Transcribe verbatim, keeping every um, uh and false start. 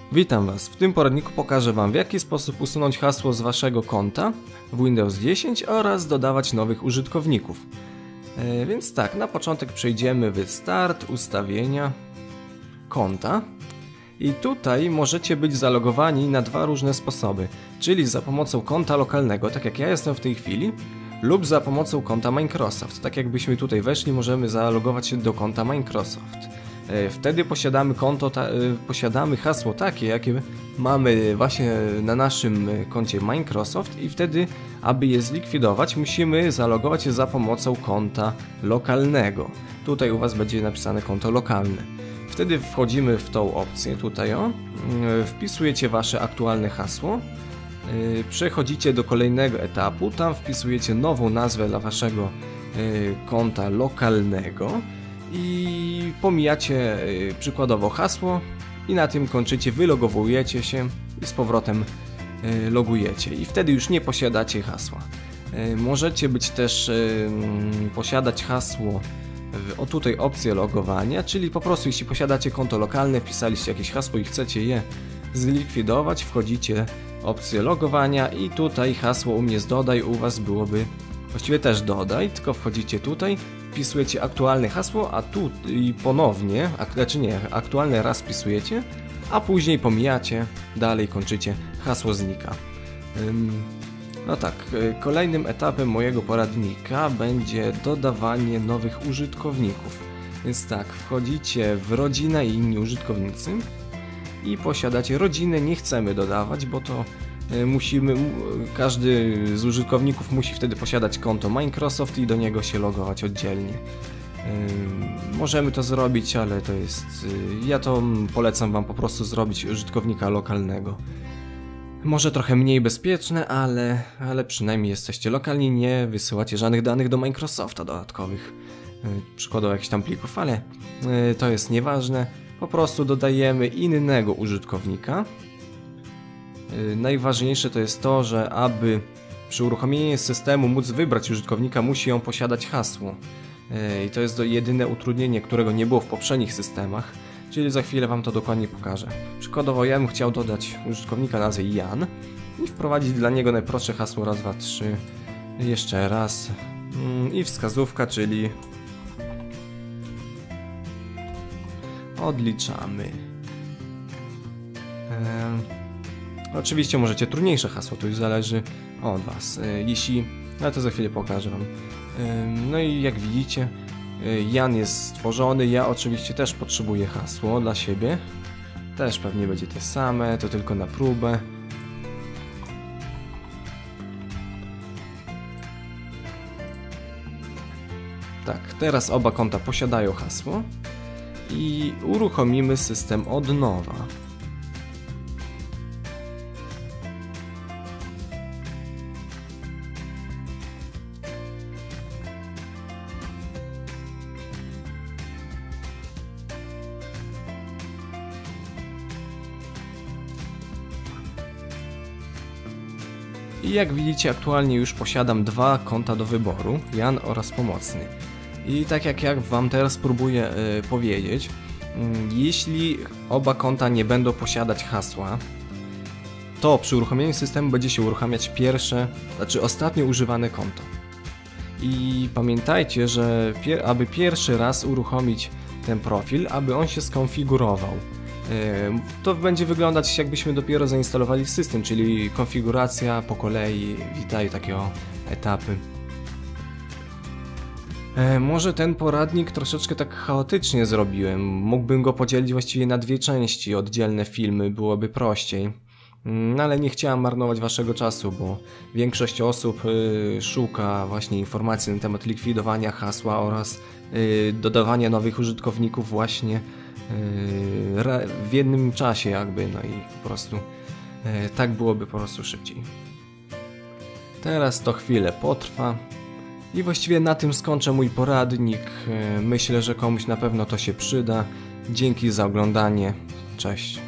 Witam Was. W tym poradniku pokażę Wam, w jaki sposób usunąć hasło z Waszego konta w Windows dziesięć oraz dodawać nowych użytkowników. E, więc tak, na początek przejdziemy w Start, Ustawienia, Konta. I tutaj możecie być zalogowani na dwa różne sposoby, czyli za pomocą konta lokalnego, tak jak ja jestem w tej chwili, lub za pomocą konta Microsoft. Tak jakbyśmy tutaj weszli, możemy zalogować się do konta Microsoft. Wtedy posiadamy konto, ta, posiadamy hasło takie, jakie mamy właśnie na naszym koncie Microsoft i wtedy, aby je zlikwidować, musimy zalogować się za pomocą konta lokalnego. Tutaj u Was będzie napisane konto lokalne. Wtedy wchodzimy w tą opcję, tutaj o, wpisujecie Wasze aktualne hasło, przechodzicie do kolejnego etapu, tam wpisujecie nową nazwę dla Waszego konta lokalnego i pomijacie przykładowo hasło i na tym kończycie, wylogowujecie się i z powrotem logujecie i wtedy już nie posiadacie hasła. Możecie być też posiadać hasło, o tutaj opcję logowania, czyli po prostu jeśli posiadacie konto lokalne, wpisaliście jakieś hasło i chcecie je zlikwidować, wchodzicie w opcję logowania i tutaj hasło u mnie z dodaj, u Was byłoby właściwie też dodaj, tylko wchodzicie tutaj, wpisujecie aktualne hasło, a tu i ponownie, ak znaczy nie, aktualne raz wpisujecie, a później pomijacie, dalej kończycie, hasło znika. Ym, no tak, kolejnym etapem mojego poradnika będzie dodawanie nowych użytkowników. Więc tak, wchodzicie w rodzinę i inni użytkownicy i posiadacie rodzinę, nie chcemy dodawać, bo to musimy, każdy z użytkowników musi wtedy posiadać konto Microsoft i do niego się logować oddzielnie. Yy, możemy to zrobić, ale to jest, yy, ja to polecam Wam po prostu zrobić użytkownika lokalnego. Może trochę mniej bezpieczne, ale, ale przynajmniej jesteście lokalni, nie wysyłacie żadnych danych do Microsofta dodatkowych, yy, przykładowo jakichś tam plików, ale yy, to jest nieważne. Po prostu dodajemy innego użytkownika. Najważniejsze to jest to, że aby przy uruchomieniu systemu móc wybrać użytkownika, musi on posiadać hasło. I to jest to jedyne utrudnienie, którego nie było w poprzednich systemach, czyli za chwilę Wam to dokładnie pokażę. Przykładowo ja bym chciał dodać użytkownika nazwy Jan i wprowadzić dla niego najprostsze hasło raz, dwa, trzy, jeszcze raz i wskazówka, czyli odliczamy. Oczywiście możecie trudniejsze hasło, to już zależy od Was. Jeśli, ale to za chwilę pokażę Wam. No i jak widzicie, Jan jest stworzony, ja oczywiście też potrzebuję hasło dla siebie. Też pewnie będzie te same, to tylko na próbę. Tak, teraz oba konta posiadają hasło i uruchomimy system od nowa. I jak widzicie, aktualnie już posiadam dwa konta do wyboru, Jan oraz pomocny. I tak jak ja Wam teraz próbuję y, powiedzieć, y, jeśli oba konta nie będą posiadać hasła, to przy uruchomieniu systemu będzie się uruchamiać pierwsze, znaczy ostatnio używane konto. I pamiętajcie, że pier aby pierwszy raz uruchomić ten profil, aby on się skonfigurował. To będzie wyglądać, jakbyśmy dopiero zainstalowali system, czyli konfiguracja po kolei, witaj, takie o etapy. Może ten poradnik troszeczkę tak chaotycznie zrobiłem, mógłbym go podzielić właściwie na dwie części, oddzielne filmy, byłoby prościej. No ale nie chciałem marnować Waszego czasu, bo większość osób y, szuka właśnie informacji na temat likwidowania hasła oraz y, dodawania nowych użytkowników właśnie w jednym czasie jakby, no i po prostu tak byłoby po prostu szybciej. Teraz to chwilę potrwa i właściwie na tym skończę mój poradnik. Myślę, że komuś na pewno to się przyda. Dzięki za oglądanie. Cześć.